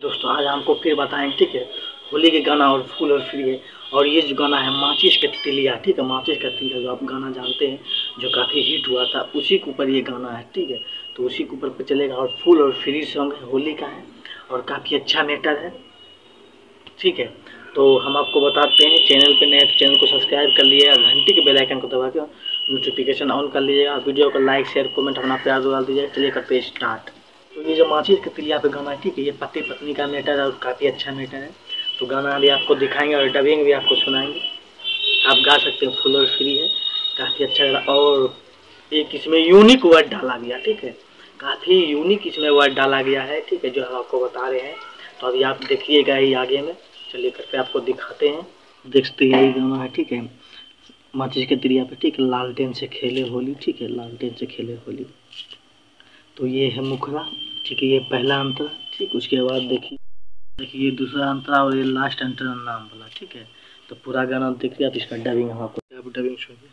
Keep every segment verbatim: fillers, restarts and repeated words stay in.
दोस्तों आज हमको फिर बताएंगे, ठीक है, होली के गाना और फूल और फ्री है। और ये जो गाना है माचिस का तिलिया, ठीक है, माचिस का तिलिया जो आप गाना जानते हैं, जो काफ़ी हिट हुआ था, उसी के ऊपर ये गाना है, ठीक है। तो उसी के ऊपर पे चलेगा और फूल और फ्री सॉन्ग है, होली का है और काफ़ी अच्छा मैटर है, ठीक है। तो हम आपको बताते हैं, चैनल पे नए तो चैनल को सब्सक्राइब कर लीजिएगा, घंटी के बेल आइकन को दबा के नोटिफिकेशन ऑन कर लीजिएगा, वीडियो को लाइक शेयर कमेंट अपना प्यार डाल दीजिएगा। चलिए करते हैं स्टार्ट। तो ये जो माचिस के तिलिया पे गाना है, ठीक है, ये पति पत्नी का मैटर है और काफ़ी अच्छा मैटर है। तो गाना भी आपको दिखाएंगे और डबिंग भी आपको सुनाएंगे, आप गा सकते हैं। फुल और फ्री है, काफ़ी अच्छा गाना। और एक इसमें यूनिक वर्ड डाला गया, ठीक है, काफ़ी यूनिक इसमें वर्ड डाला गया है, ठीक है, जो हम आपको बता रहे हैं। तो अभी आप देखिएगा ही आगे में, चलिए करके आपको दिखाते हैं। देखते हैं ये गाना है, ठीक है, माचिस के तिलिया पे, ठीक है, लालटेन से खेले होली, ठीक है, लालटेन से खेले होली। तो ये है मुखड़ा, ठीक है, ये पहला अंतर, ठीक। उसके बाद देखिए देखिए ये दूसरा अंतरा और ये लास्ट अंतर नाम वाला, ठीक है। तो पूरा गाना देखिए आप, इसका डबिंग हम आपको डबिंग सुनिए।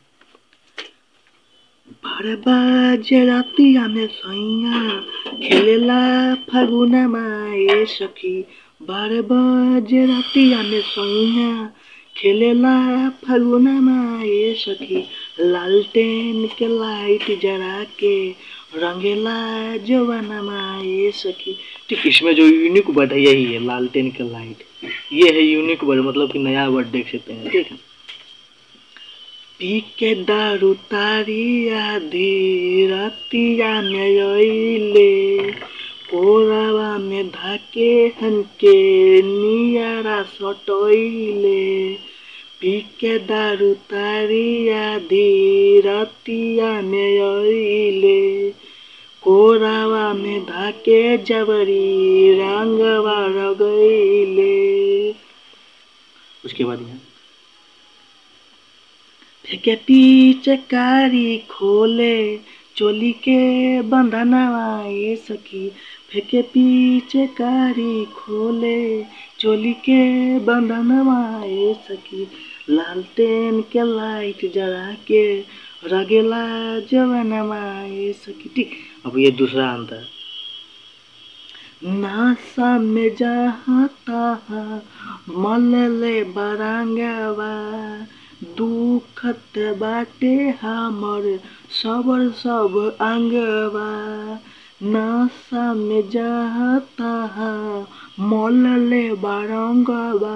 बारह बजे रातिया में सैया खेलेला फागुना माए सखी, बारह बजे रातिया में सैया खेलेला फागुना माए सखी, लालटेन के लाइट जरा के रंगेला जवाना माए सखी, ठीक। इसमें जो यूनिक वर्ड है यही है, लालटेन के लाइट, ये है यूनिक वर्ड, मतलब कि नया वर्ड देख सकते हैं, ठीक है। पी के दारू तारी आधी रातिया में रोइले, कोरावा में धाके हनके नियारा सटोइले, पी के दारू तारी आधी रातिया में रोइले, कोरावा में धाके जबरी रंगवा रगइले। उसके बाद यहाँ फेंके पीछे कारी खोले चोली के बंधनवा ये सखी, फेंके पीछे कारी खोले चोली के बंधनवा ये सखी, लालटेन के लाइट जला के रगेला जवनवा ये सखी, ठीक। अब ये दूसरा अंतर, नासा में जहाँ तहाँ मलले बरंगवा, दुखत बाटे हमर सबर सब अंगवा, नासा में जहाँ तहाँ मलले बरंगवा,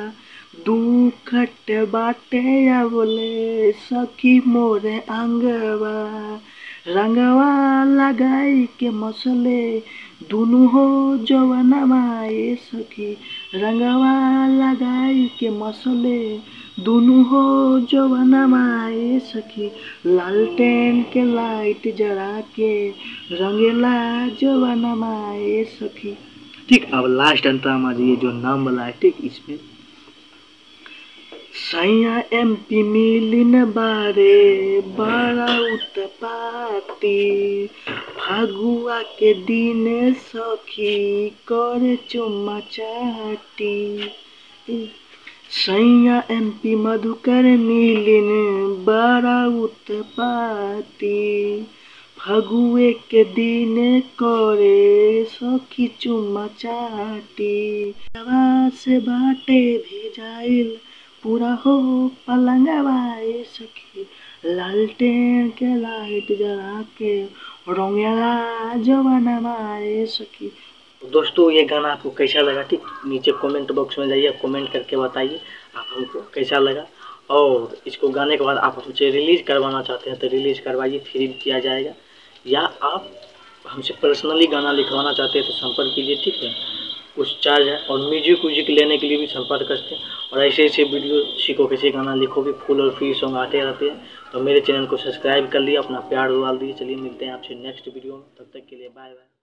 दुखत बाटे बोले सखी मोरे अंगवा, रंगवा लगाई के मसले दुनु हो जवनवा ये सखी, रंगवा लगाई के मसले दुनु हो जवनवा ये सखी, लालटेन के लाइट जरा के रंगेला जवनवा ये सखी, ठीक। अब लास्ट अंतरा में ये जो नाम वाला है, ठीक, इसमें सैया एम पी मिलिन बारे बड़ा उत्पाती, फगुआ के दिन सखी कर चुम्मा चाटी, सैया एम पी मधुकर मिलिन बड़ा उत्पाती, फगुए के दिन करे सखी चुम्मा चाटी, से बाटे भेजाइल पूरा हो पलंगवा ये सखी, लालटेन के लाइट जला के रंगेला जवनवा ये सखी। दोस्तों ये गाना आपको कैसा लगा, ठीक, नीचे कमेंट बॉक्स में जाइए, कमेंट करके बताइए आप हमको कैसा लगा। और इसको गाने के बाद आप हमसे रिलीज करवाना चाहते हैं तो रिलीज करवाइए, फ्री किया जाएगा, या आप हमसे पर्सनली गाना लिखवाना चाहते हैं तो संपर्क कीजिए, ठीक है, कुछ चार्ज है। और म्यूजिक व्यूजिक लेने के लिए भी संपर्क करते हैं। और ऐसे ऐसे वीडियो सीखो, कैसे गाना लिखो भी, फुल और फ्री सॉन्ग आते रहते हैं। तो मेरे चैनल को सब्सक्राइब कर लिया, अपना प्यार डाल दिए। चलिए मिलते हैं आपसे नेक्स्ट वीडियो में, तब तक के लिए बाय बाय।